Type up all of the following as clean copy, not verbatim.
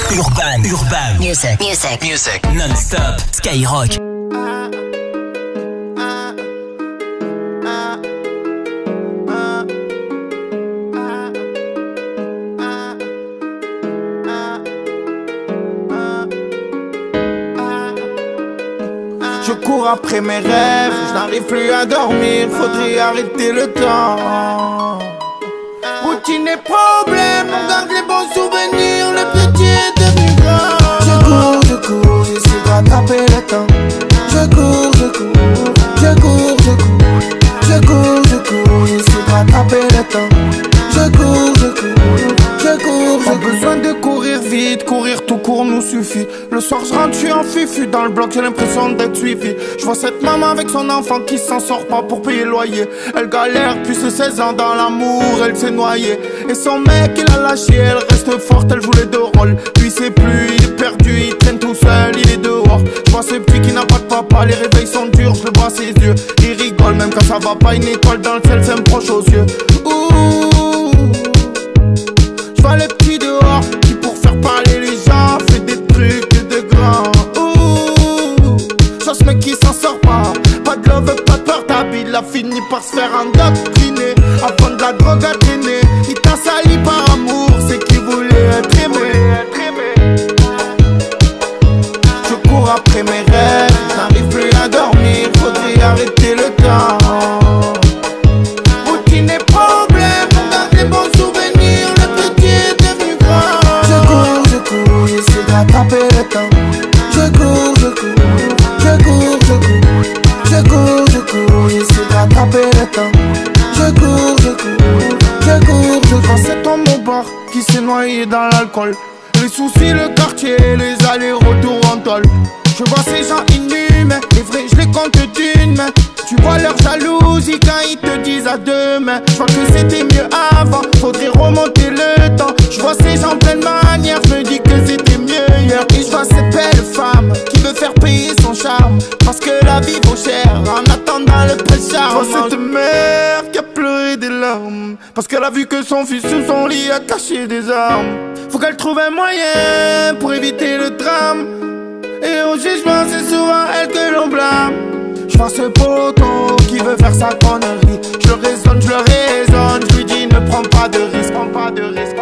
Urban Music Non-stop Skyrock. Je cours après mes rêves, je n'arrive plus à dormir, faudrait arrêter le temps. Routine et problème, on garde les bons souvenirs, le petit est devenu grand. Je cours, j'essaie de rattraper le temps. Je cours, j'essaie de rattraper le temps. Je cours. Pas besoin de courir vite, courir tout court nous suffit. Le soir je rentre, je suis en fifu. Dans le bloc j'ai l'impression d'être suivi. Je vois cette maman avec son enfant qui s'en sort pas pour payer le loyer. Elle galère depuis ses 16 ans dans l'amour, elle s'est noyée. Et son mec il a lâché, elle reste forte, elle joue les deux rôles. Lui c'est plus, il est perdu, il traîne tout seul, il est dehors. Je vois ce petit qui n'a pas de papa, les réveils sont durs, je le vois ses yeux. Il rigole même quand ça va pas, une étoile dans le ciel, ça me proche aux yeux. Je vois le petit dehors qui pour faire parler les gens fait des trucs de grand. Chose mec qui s'en sort pas. Pas de love, pas de peur, il a fini par se faire endoctriner. Avant de la drogue à traîner. Il t'a sali par amour, c'est qu'il voulait être aimé. Je cours après mes rêves, j'arrive plus à dormir, faudrait arrêter le temps. Routine et problème, on garde les bons souvenirs, le petit est devenu grand. Je cours, j'essaie de rattraper le temps. Je cours, j'essaie de rattraper le temps. Je cours. C'est ton mon bar qui s'est noyé dans l'alcool. Les soucis, le quartier, les allers-retours en tôle. Je vois ces gens inhumains, les vrais je les compte d'une main. Tu vois leur jalousie quand ils te disent à demain. Je vois que c'était mieux avant, faudrait remonter le temps. Je vois ces gens pleine manière, je me dis que c'était mieux hier. Et je vois cette belle femme qui veut faire payer son charme, parce que la vie vaut cher en attendant le presse charme. Je vois cette mère qui a pleuré des larmes, parce qu'elle a vu que son fils sous son lit a caché des armes. Faut qu'elle trouve un moyen pour éviter le drame. Et au jugement c'est souvent elle que l'on blâme. Je vois ce poteau qui veut faire sa connerie. Je le raisonne, je lui dis ne prends pas de risque, prends pas de risque.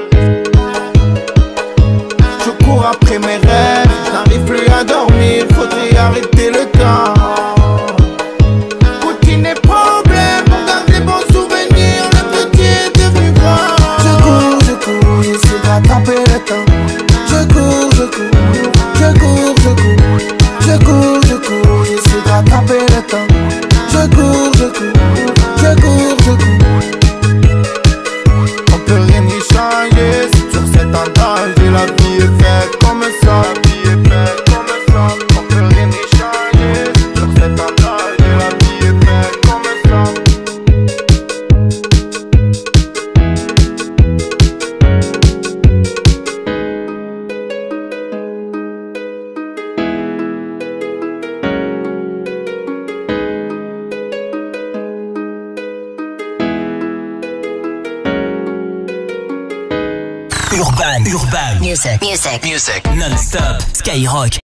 Je cours après mes rêves, je n'arrive plus à dormir, faudrait arrêter le temps. Routine et problème, on garde les bons souvenirs, le petit est devenu grand. Je cours, j'essaie de rattraper le temps. Je cours, j'essaie de rattraper le temps. Je cours. On peut rien y changer, c'est sur cet endroit et la vie est faite comme ça. On peut rien y changer, c'est sur cet endroit et la vie est faite comme ça. Urban Music Non-stop Skyrock.